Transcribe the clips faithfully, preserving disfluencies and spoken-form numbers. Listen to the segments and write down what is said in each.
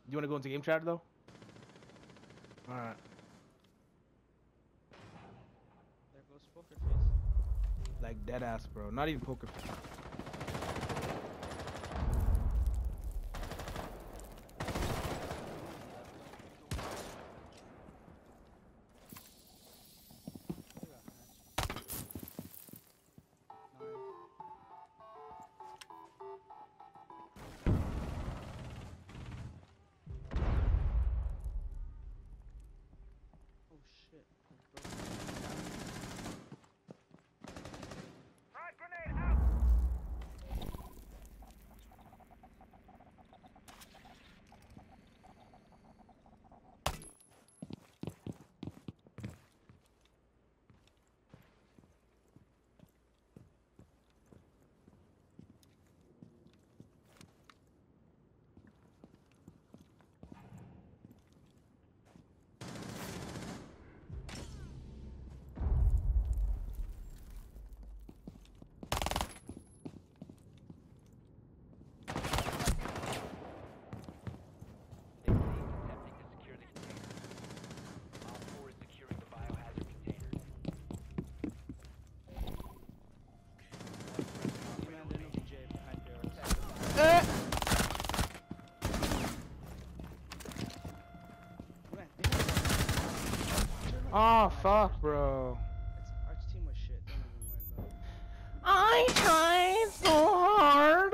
You want to go into game chat though? All right. There goes Poker Face. Like dead ass, bro. Not even poker face. Oh shit. Frag grenade out! Oh fuck, bro. It's, our team was shit. Don't even worry about it. I tried so hard.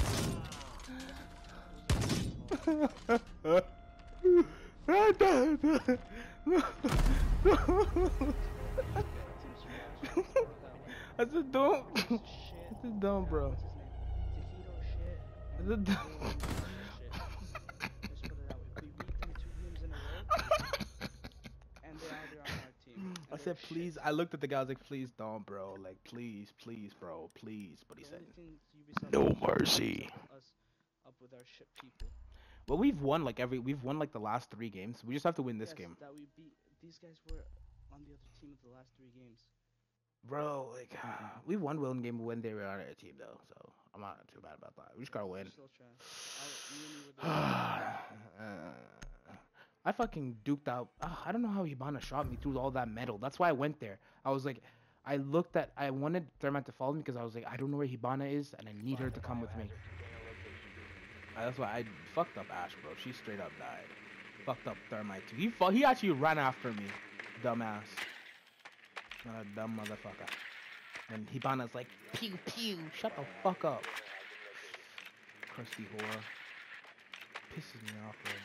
I said don't. Shit. This is dumb, bro. What's his name? Taquito shit. This And is dumb. shit. Let's put it that way. We beat them two games in a row. And they are they're on our team. I said please. I looked at the guy. I was like, please don't, bro. Like please, please, bro, please. But he said no mercy. Us up with our shit people. Well, we've won like every. We've won like the last three games. We just have to win this Yes, game, that we beat. These guys were on the other team of the last three games. bro. Like we won one game when they were on our team though, so I'm not too bad about that. We just gotta We're win. still trying. I, me and you were the uh, I fucking duked out. Uh, I don't know how Hibana shot me through all that metal. That's why I went there. I was like, I looked at. I wanted Thermite to follow me because I was like, I don't know where Hibana is, and I need her to come with me. Uh, that's why I fucked up Ash, bro. She straight up died. Fucked up Thermite too. He fu- he actually ran after me, dumbass. Not a dumb motherfucker. And Hibana's like, pew pew. Shut the fuck up. Crusty whore. Pisses me off, bro.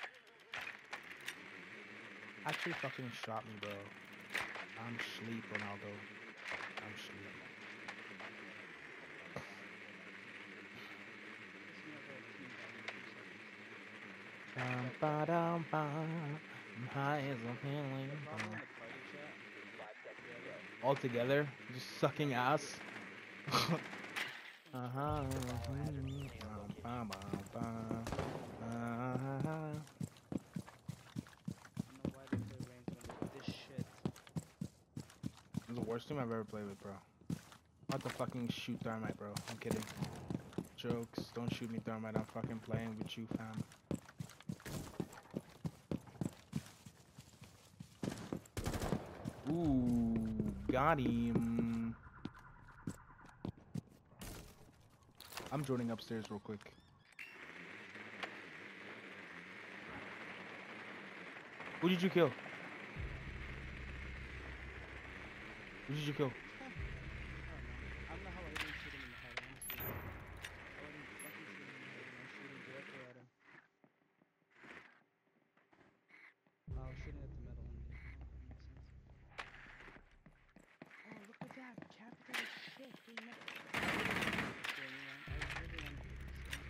Actually fucking shot me, bro. I'm sleep, Ronaldo. I'm sleep. Bum, ba, dum, ba. I'm high as a feeling. All together, just sucking ass. uh huh. This is the worst team I've ever played with, bro. I'm about to fucking shoot Thermite, bro. I'm kidding. Jokes. Don't shoot me, Thermite. I'm fucking playing with you, fam. Ooh, got him. I'm joining upstairs real quick. Who did you kill? Who did you kill? I don't know how I didn't shoot him in the head, honestly. I wouldn't fucking shoot him in the head, I was shooting directly at him. I was shooting at the metal one. That makes sense. Oh, look at that! Capital as shit! Doing metal. I was really on this game.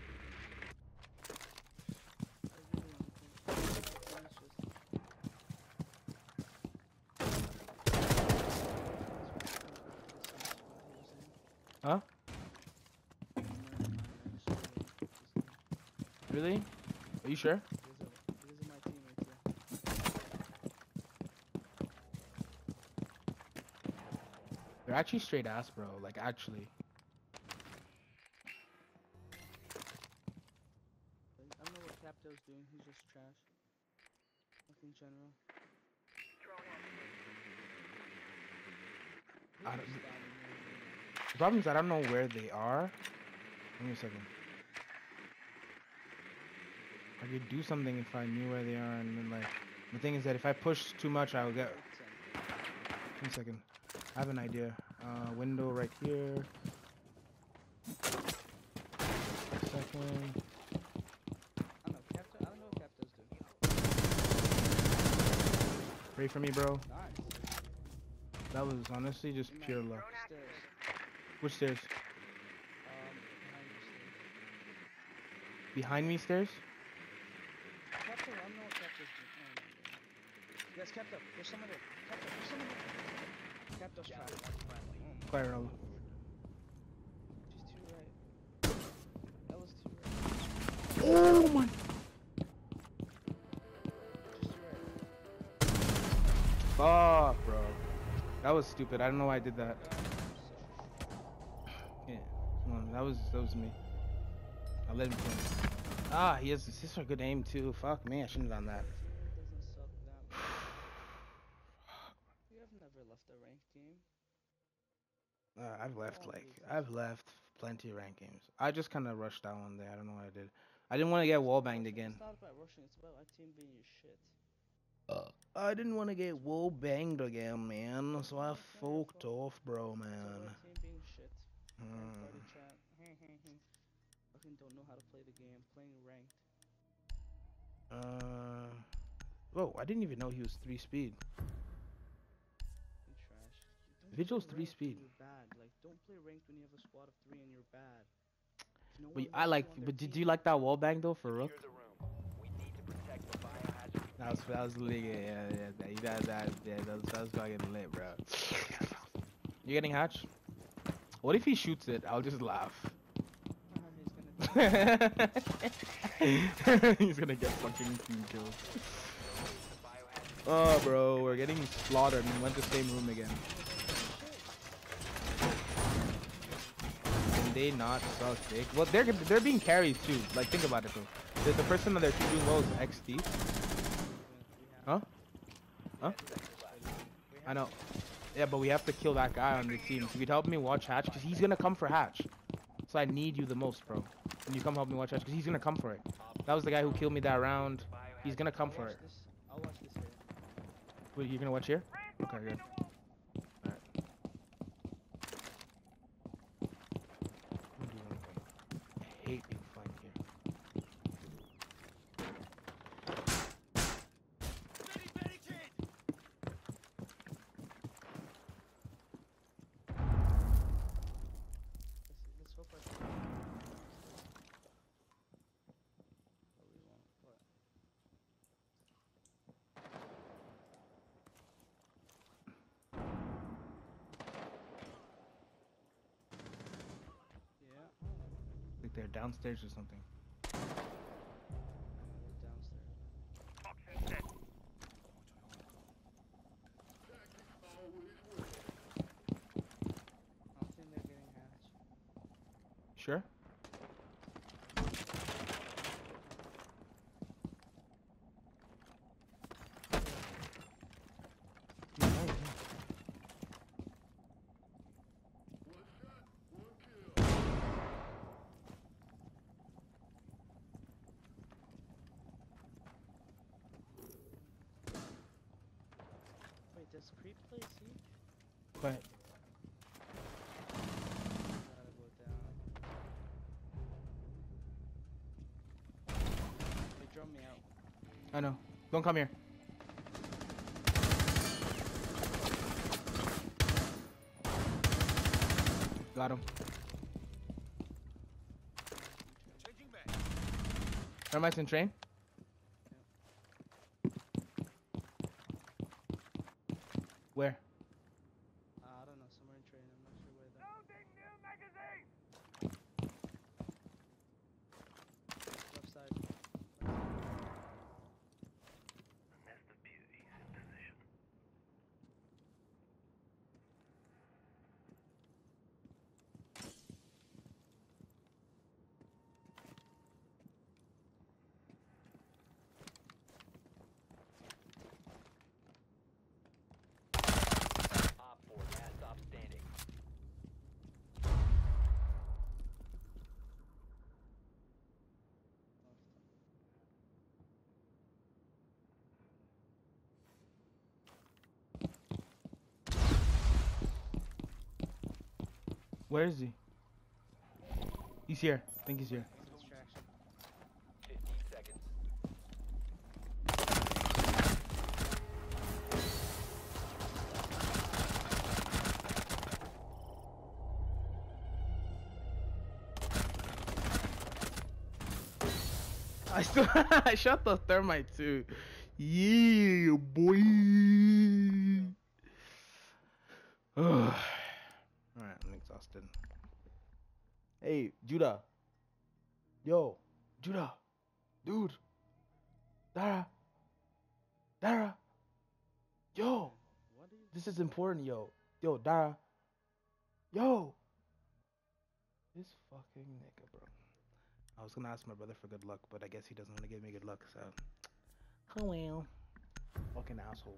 I was really on this game. It's just... Huh? Really? Are you sure? These are my teammates, yeah. They're actually straight ass, bro. Like, actually. I don't know what Capto's doing. He's just was trash. Like in general. I Who don't, just died in there? the problem is I don't know where they are. Give me a second. I could do something if I knew where they are, and then like the thing is that if I push too much, I'll get. Give me a second. I have an idea. Uh, window right here. Second. I don't know, Captain. I don't know what Captains do. Pray for me, bro. Nice. That was honestly just In my pure luck. Stairs. Which stairs? Um, behind the stairs. Behind me stairs? Captain, I don't know what Captains do. Oh my god. Yes, Captain. There's someone there. Captain, there's someone there. Captain's trash. Oh, Fire roll. she's too right. That was too right. Oh my! She's too right. Fuck, bro. That was stupid. I don't know why I did that. Yeah. Come on, that was that was me. I let him finish. Ah, he has this is a good aim too. Fuck me, I shouldn't have done that. It doesn't suck that much. You have never left a ranked game. Uh, I've left Oh, like Jesus. I've left plenty of ranked games. I just kind of rushed that one day. I don't know what I did. I didn't want to get wall banged again. It's not about rushing, it's about our team being your shit. I didn't want to get wall banged again, man. So I Yeah, fucked fuck. off, bro, It's man. about our team being shit. And Hmm. party chat. Fucking don't know how to play the game. Playing ranked. Uh. Whoa! I didn't even know he was three speed. And trash. Don't Vigil's play three ranked when speed. You're bad. Like, don't play ranked when you have a squad of three and you're bad. If no But one I likes like. you on their But did team, you like that wall bang though for Rook? Secure the room. We need to protect the biohazard. That was that was lit. Yeah, yeah, yeah. You guys, that yeah, that was, that was fucking lit, bro. You getting hatch? What if he shoots it? I'll just laugh. he's gonna He's gonna get fucking team kills. The biohazard. Oh, bro, we're getting slaughtered and went to the same room again. Can they not suck dick? Well, they're they're being carried too. Like, think about it though. The, the person on their team doing well is X D. Huh? Huh? I know. Yeah, but we have to kill that guy on the team. So you could help me watch Hatch, because he's gonna come for Hatch. So I need you the most, bro. Can you come help me watch Hatch? Because he's gonna come for it. That was the guy who killed me that round. He's gonna come I'll for watch it. this. I'll watch this here. Wait, you're gonna watch here? Okay, good. Alright. Let me do one thing. I hate being flanked here. Let's, let's hope I can. Oh, we won't, but. Yeah. Like they're downstairs or something. Uh, they're downstairs. I don't think they're getting hatched. Sure? Yeah, yeah, yeah. Wait, does creep play C? Quiet. Gotta go down. They drum me out. I know. Don't come here. Got him. Thermites in train? Where? Uh, I don't know, somewhere in train. I'm not sure where though. Left side. Nest of beauties in position. Where is he? He's here. I think he's here. It's a distraction. fifteen seconds. I still I shot the thermite too. Yeah, boy. Alright, I'm exhausted. Hey, Judah. Yo, Judah. Dude. Dara. Dara. Yo. What are you? This is important, yo. Yo, Dara. Yo. This fucking nigga, bro. I was gonna ask my brother for good luck, but I guess he doesn't want to give me good luck, so. Oh well. Fucking asshole.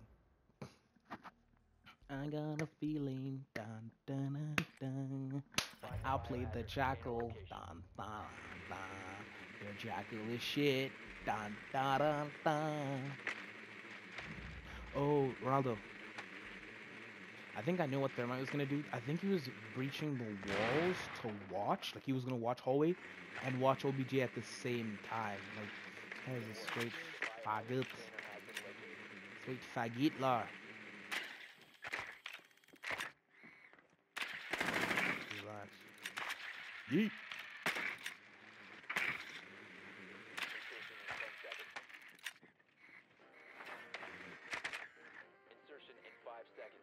I got a feeling. Dun, dun, dun, dun. I'll play the jackal. Dun, dun, dun. Your jackal is shit. Dun, dun, dun, dun. Oh, Ronaldo. I think I know what Thermite was gonna do. I think he was breaching the walls to watch. Like he was gonna watch hallway and watch O B J at the same time. Like, this guy's a straight faggot. Straight faggot, la. Relax. Yeet. Insertion in five seconds.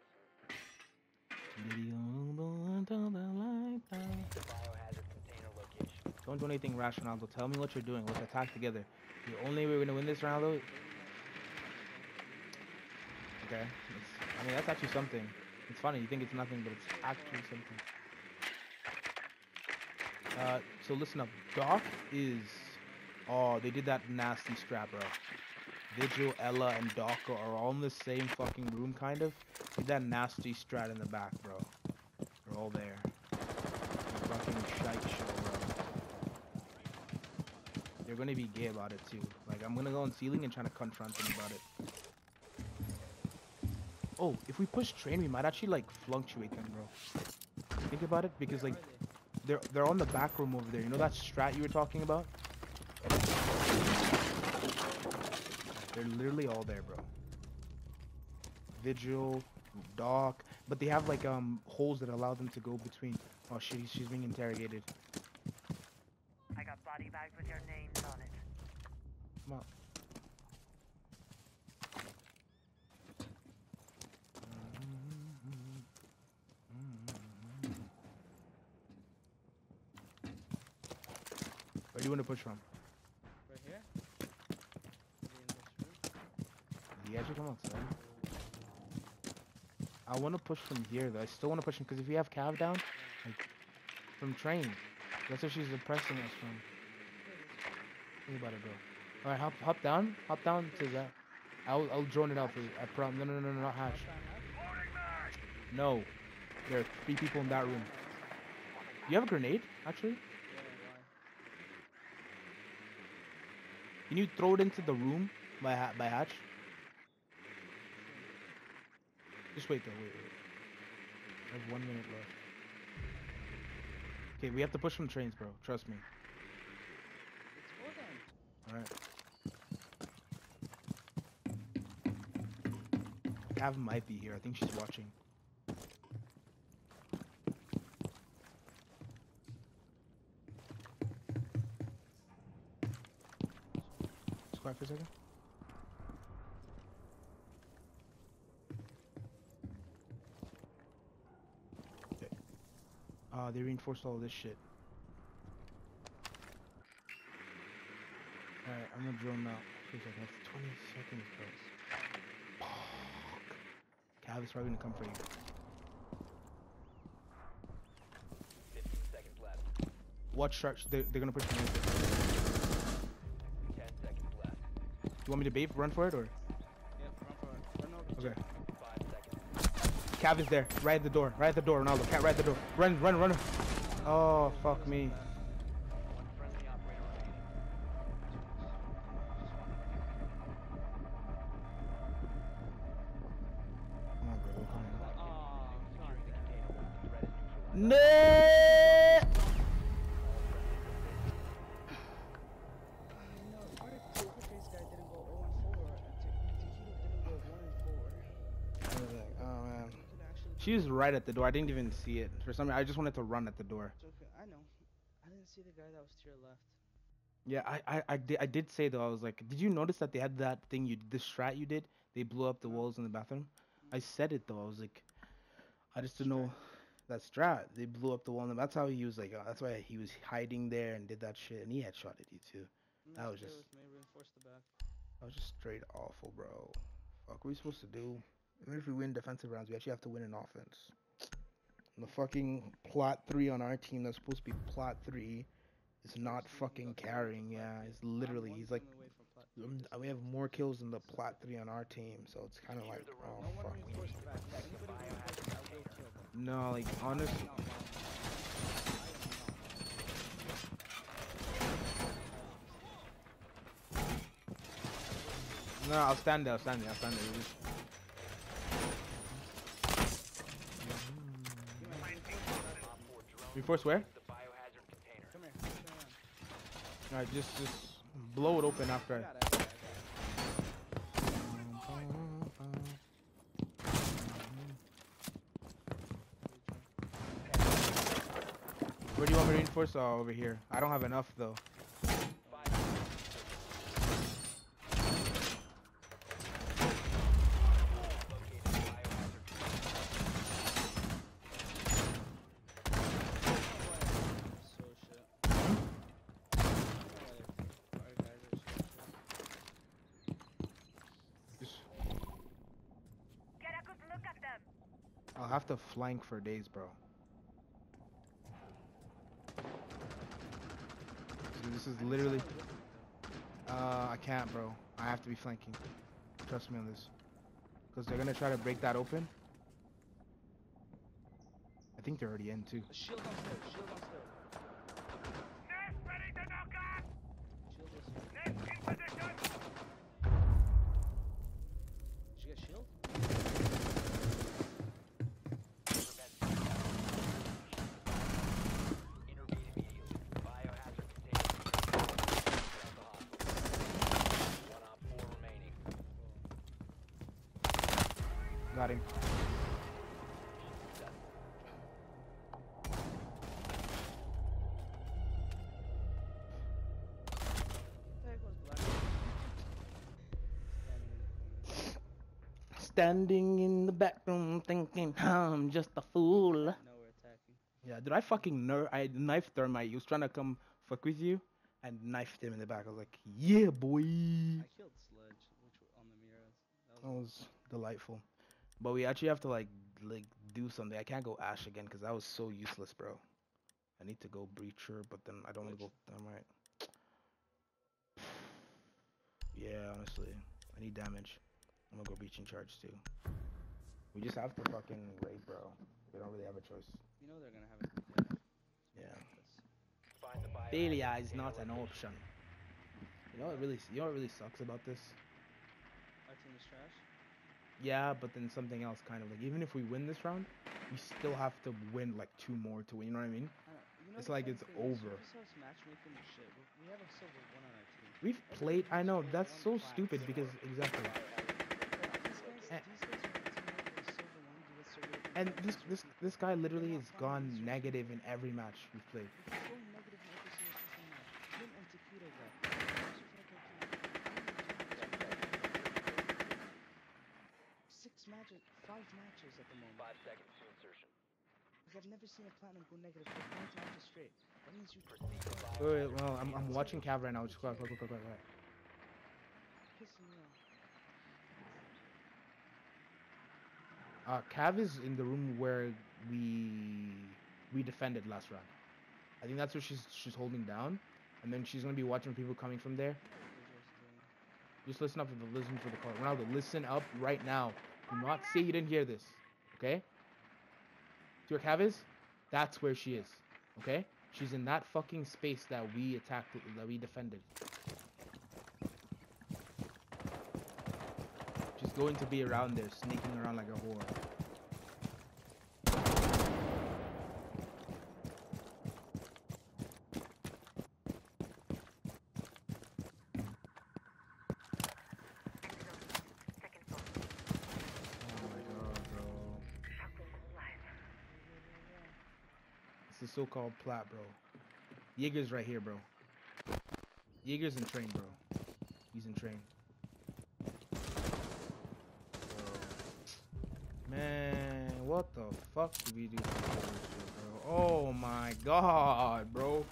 The biohazard container location. Don't do anything rash, Ronaldo. Tell me what you're doing. Let's attack together. The only way we're gonna win this, Ronaldo. Okay. It's, I mean, that's actually something. It's funny. You think it's nothing, but it's actually something. Uh, so listen up. Doc is. Oh, they did that nasty strat, bro. Vigil, Ella, and Doc are all in the same fucking room, kind of. Did that nasty strat in the back, bro. They're all there. Fucking shite show, bro. They're gonna be gay about it too. Like, I'm gonna go on ceiling and try to confront them about it. Oh, if we push train, we might actually like fluctuate them, bro. Think about it, because like they're they're on the back room over there. You know that strat you were talking about? They're literally all there, bro. Vigil, Doc, but they have like um holes that allow them to go between. Oh shit, he's- she's being interrogated. I got body bags with your names on it. Come on. Where do you want to push from? Right here? Is he in this room? The edge will come outside. I want to push from here though. I still want to push him because if you have Cav down, like from train, that's where she's oppressing us from. Think about it, bro. All right, hop, hop down, hop down to that. I'll, I'll drone it out for you. I prom. No, no, no, no, not hatch. No, there are three people in that room. You have a grenade, actually? Yeah, why? Can you throw it into the room by ha by hatch? Just wait though, wait, wait. I have one minute left. Okay, we have to push from trains, bro. Trust me. Let's go then. Alright. Cav might be here. I think she's watching. Just quiet for a second. Okay. Uh, they reinforced all this shit. Alright, I'm gonna drone now. Wait a second, that's twenty seconds, bro. Cav is probably gonna come for you. fifteen seconds left. Watch Shark. They're, they're gonna push me. ten seconds left. You want me to bait? Run for it or? Yep, run for it. Run over. Okay. five seconds. Cav is there. Right at the door. Right at the door. Ronaldo. Cat right at the door. Run, run, run. Oh, fuck me. One friendly operator remaining. Come on, bro. Come on. Oh, sorry. Secure the container once the threat is neutralized. No! She was right at the door. I didn't even see it. For some reason, I just wanted to run at the door. It's okay. I know. I didn't see the guy that was to your left. Yeah, I, I, I did I did say though, I was like, did you notice that they had that thing you the strat you did? They blew up the No. walls in the bathroom. I said it though. I was like, I just didn't Strat. know that strat. They blew up the wall, and that's how he was like. Uh, that's why he was hiding there and did that shit, and he had shot at you too. Mm, That was stay just- with me. Reinforce the back. That was just straight awful, bro. Fuck, what are we supposed to do? Even if we win defensive rounds, we actually have to win in offense. And the fucking plot three on our team that's supposed to be plot three is not Supposed to be fucking fucking carrying. plot Yeah, three. it's I'm literally one he's like. kill away from plot Um, three. we have more kills than the plot three on our team, so it's kind of like, the oh No one fuck. reinforce the back. If anybody reinforces, I will kill them. No, like honest. I am not lying. No, I'll stand there. I'll stand there. I'll stand there. You just- Give me a Op four drone Reinforce where? the biohazard container. Come here. Turn around. Alright, just just blow it open after. I I... got it. I got it. I got it. Where do you want me to reinforce? Oh, over here. I don't have enough though. Five located biohazard So shit. Our guys are so shit. Just, Get a good look at them. I'll have to flank for days, bro. So this is literally. Uh, I can't, bro. I have to be flanking. Trust me on this. Because they're gonna try to break that open. I think they're already in too. Shield on stairs. Shield on stairs. Nest ready to knock out. Shield is here. Nest in position. Did you get shield? intervene immediately. Biohazard container. Throughout the hospital. One op four remaining. Got him. What the heck was black? Standing in the corner. Standing in the back room thinking I'm just a fool. No, we're attacking. Yeah, did I fucking ner- I knifed Thermite. He was trying to come fuck with you and knifed him in the back. I was like, yeah, boy. I killed Sledge, which were on the mirrors. That was delightful. But we actually have to like like do something. I can't go Ash again because that was so useless, bro. I need to go Breacher, but then I don't want to go Thermite. Yeah, honestly, I need damage. I'm gonna go Breaching Charge too. We just have to fucking raid, bro. We don't really have a choice. You know they're gonna have it. Yeah. Yeah. Find the biohazard Failure is container not an location. option. You know what really you know what really sucks about this? Our team is trash. Yeah, but then something else kind of like even if we win this round, we still have to win like two more to win, you know what I mean? I don't, you know It's the like funny it's thing is, over. Supercell's matchmaking is shit. We, we have a silver one on our team. We've Every played I team know, is that's one so class. stupid because exactly. But these guys, Eh. these guys are teammates with a silver one. You get silver one. And you this get this silver this guy literally not has finding gone these reasons. negative in every match we've played. two. He's so negative in every single fucking match. Him and Taquito guy. Those are fucking- Six matches, five matches at the moment. Five seconds to insertion. Like, I've never seen a platinum go negative for five matches straight. That means you Proceed to Wait, biohazard wait, well, I'm I'm container. watching Cav right now. Just quick, quick, quick, quick, quick. pissing me off. Uh, Cav is in the room where we we defended last round. I think that's where she's she's holding down, and then she's gonna be watching people coming from there. Just listen up for the listen for the call. Ronaldo, listen up right now. Do not say you didn't hear this. Okay? See where Cav is? That's where she is. Okay? She's in that fucking space that we attacked, that we defended. She's going to be around there, sneaking around like a whore. Second floor. Oh my god, bro. Shocking so-called plat, bro. Jaeger's right here, bro. Jaeger's in train, bro. He's in train. Bro. Man, what the fuck did we do to this shit, bro? Oh my god, bro.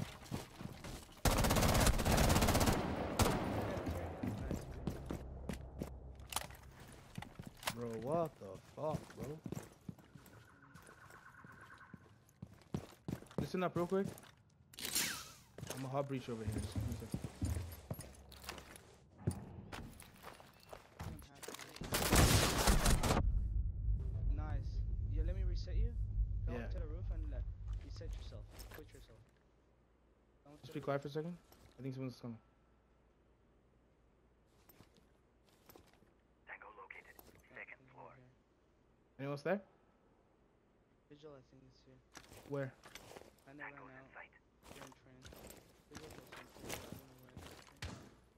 Bro, what the fuck, bro? Listen up real quick. I'm a hot breach over here. Just give me a second. Nice. Yeah, let me reset you. Go Yeah. up to the roof and let reset yourself. Quit yourself. Go up to Just the be quiet for a second. I think someone's coming. Tango located. Second roof. floor. Okay. Anyone else there? Vigil, I think is here. Where? I never Tango's ran in out. sight. You're in train. Vigil goes someplace. I don't know where it is.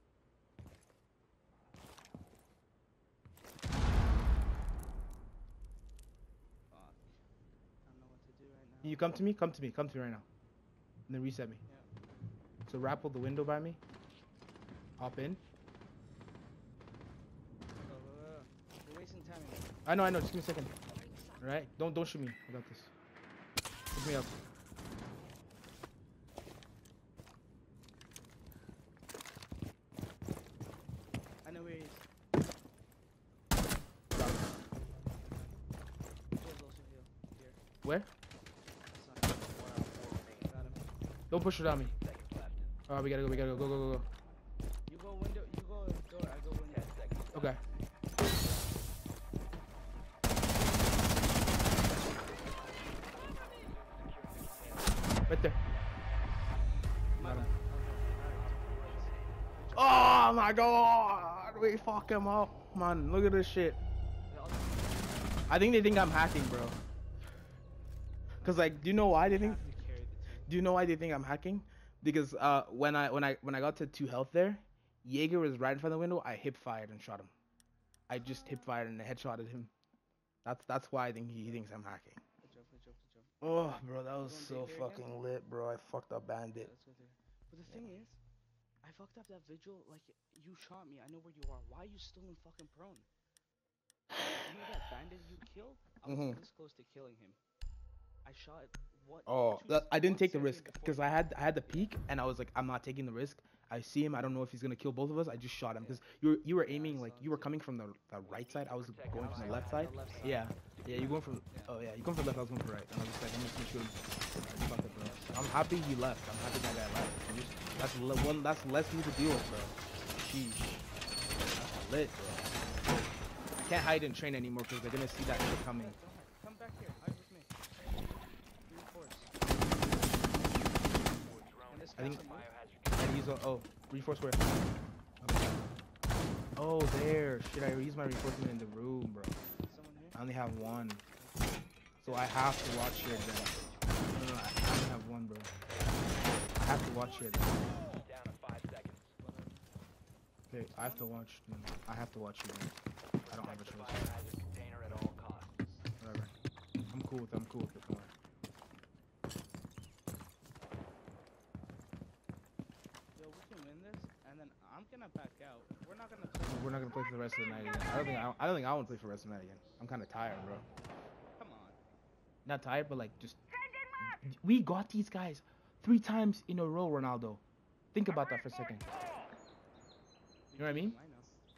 Fuck. I don't know what to do right now. Can you come to me? Come to me. Come to me right now. And then reset me. Yeah. So rappel the window by me. Hop in. Go, go, go, go. We're wasting time. here. I know, I know. Just give me a second. All right? Don't, don't shoot me. I got this. Pick me up. I know where he is. Got him. Vigil's also here. Here. Where? That's not him. One on four remaining. Got him. Don't push it on me. Seconds left. All right, we gotta go. We gotta go. Go, go, go, go. You go window. You go door. I go window. Ten seconds left. Okay. Right there. My Got him. bad. Okay. Alright. Oh my god. We fuck him up. Man, look at this shit. They all I think they think I'm hacking, bro. Cause like, do you know why they think? have to carry the team. Do you know why they think I'm hacking? Because uh, when I when I when I got to two health there, Jaeger was right in front of the window. I hip fired and shot him. I just hip fired and headshotted him. That's that's why I think he, he thinks I'm hacking. Good job. Good job. Good job. Oh, bro, that was You so going big here again? fucking lit, bro. I fucked up Yeah, bandit. let's go there. But the thing is, I fucked up that vigil. Like you shot me. I know where you are. Why are you still in fucking prone? You know that bandit you killed? I was Mhm. this close to killing him. I shot what? Oh, two that, s- I didn't one take the second risk before because I had I had the peek and I was like, I'm not taking the risk. I see him. I don't know if he's gonna kill both of us. I just shot him because you were you were Yeah, I aiming like saw you it were too. coming from the, the right side. I was Protect going the from the bio left The side. left side. Yeah, yeah. You going from Yeah. oh yeah, you going from left. I was going from right. And I was just like, I'm just gonna shoot him. I just fucked it, bro. I'm happy he left. I'm happy that guy left. I'm just- That's le- one. That's less me to deal with, bro. Sheesh. That's lit, bro. I can't hide in train anymore because they're gonna see that shit coming. Don't hide. Come back here. Hide with me. Reinforce. And this I think- guy's a move. Biohazard And he's on, oh, reinforce where? Okay. Oh, there. Shit, I use my reinforcement in the room, bro. Someone here. I only have one. So I have to watch here then. No, no, I I only have one, bro. I have to watch here then. down to five seconds. Whatever. Okay, I have to watch. No, no, I have to watch you then. I don't have a Protect the choice. biohazard container at all costs. Whatever. I'm cool with it. I'm cool with it. Don't worry. Yo, we can win this, and then I'm gonna back out. We're not gonna play. We're not gonna play for the rest of the night again. I don't think I, I don't think I want to play for the rest of the night again. I'm kind of tired, bro. Come on. Not tired, but like just. We got these guys three times in a row, Ronaldo. Think about that for a second. You know what I mean? I know.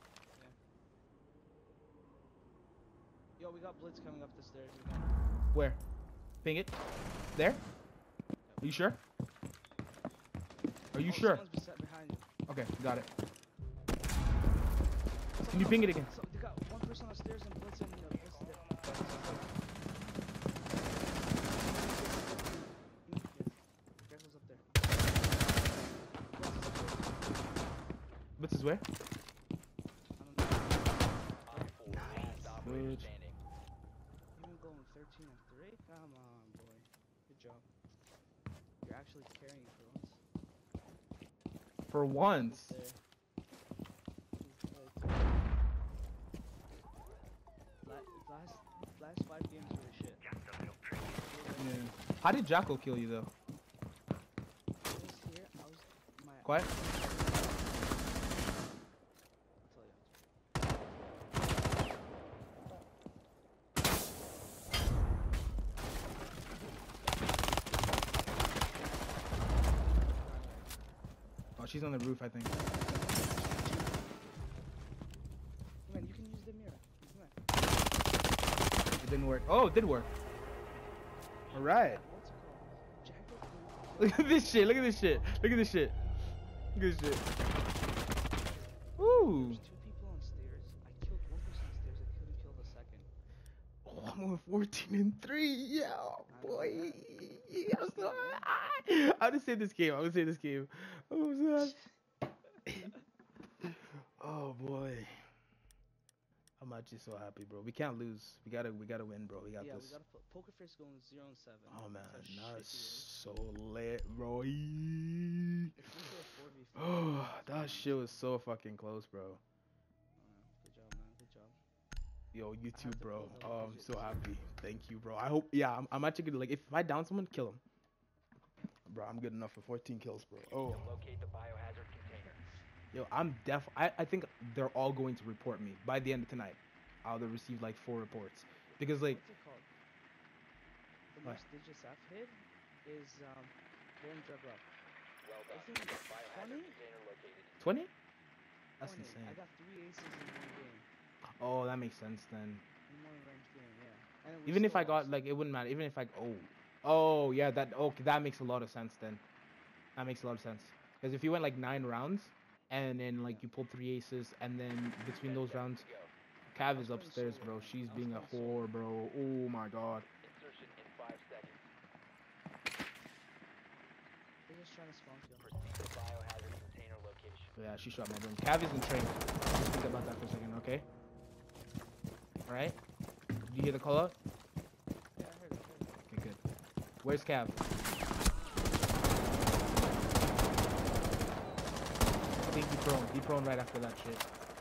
Yeah. Yo, we got Blitz coming up the stairs again. Where? Ping it. There? Are you sure? Are you Oh, sure? Someone's beside behind you. Okay, got it. Can you ping it again? So they got one person on the stairs and Blitz and uh, Blitz there. Careful's up there. Blitz is where? I don't know. Op four, last operator Good. standing. Even going thirteen and three? Come on, boy. Good job. You're actually carrying for once. For once. There. La- Last, last five games were shit. Yeah. How did Jackal kill you though? I was here. I was my. Quiet. I'll tell you. Oh, she's on the roof, I think. Come on, you can use the mirror. Come on. It didn't work. Oh, it did work. All right. What's it called? Jackal. Look at this shit. Look at this shit. Look at this shit. Look at this shit. Woo. There's two people on stairs. I killed one person on stairs. I couldn't kill the second. Oh, I'm on fourteen and three. Yeah, boy. Yeah, I'm so high. I'm gonna save this game. I'm gonna save this game. Oh, I'm so happy. Oh boy. I'm actually so happy, bro. We can't lose. We gotta, we gotta win, bro. We got Yeah, this. we gotta put Poker Face going zero and seven. Oh man, That's how that's shitty so lit, bro. it is. If we go four v four, Oh, that shit was so fucking close, bro. Uh, good job, man. Good job. Yo, you I too, have to bro. build up Oh, I'm budget. so happy. Thank you, bro. I hope. Yeah, I'm, I'm actually gonna like. If I down someone, kill him. Bro, I'm good enough for fourteen kills, bro. Oh, Locate the biohazard container. yo, I'm def. I, I think they're all going to report me by the end of tonight. I'll receive like four reports because like What's it called? The What? most digits I've hit is um one drug up. Well I done. think Biohazard twenty. container located. twenty. That's twenty. insane. I got three aces in one game. Oh, that makes sense then. In one ranked game, yeah. And we Even if still I got lost. like, it wouldn't matter. Even if I oh, oh yeah, that okay, that makes a lot of sense then. That makes a lot of sense. Because if you went like nine rounds, and then like you pulled three aces, and then between those rounds, Go. Cav is playing upstairs, solo. bro. She's I was being a playing whore, bro. Oh my god. Insertion in five seconds. They're just trying to spawn kill. Proceed to biohazard container location. Yeah, she shot my brain. Cav isn't trained. Just think about that for a second, okay? Alright? Did you hear the call out? Yeah, I heard it. I heard it. Okay, good. Where's Cav? I think he prone. He prone right after that shit.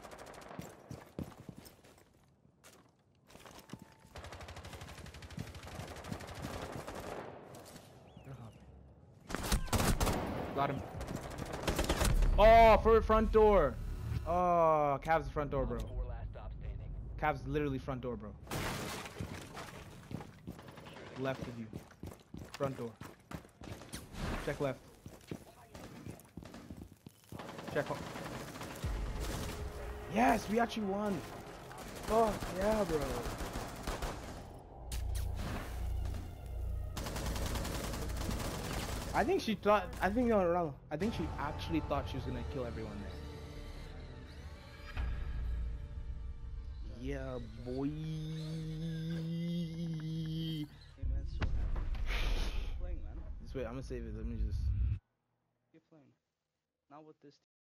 Got him. Oh, for front door. Oh, Cav's front door, bro. Four last stop standing. Cav's literally front door, bro. Left of you. Front door. Check left. Check. ho- Yes, we actually won. Oh, yeah, bro. I think she thought. I think no, no, no. I think she actually thought she was gonna kill everyone there. Yeah, boy. Hey man, so happy. Keep playing, man. Just wait. I'm gonna save it. Let me just. Keep playing. Not with this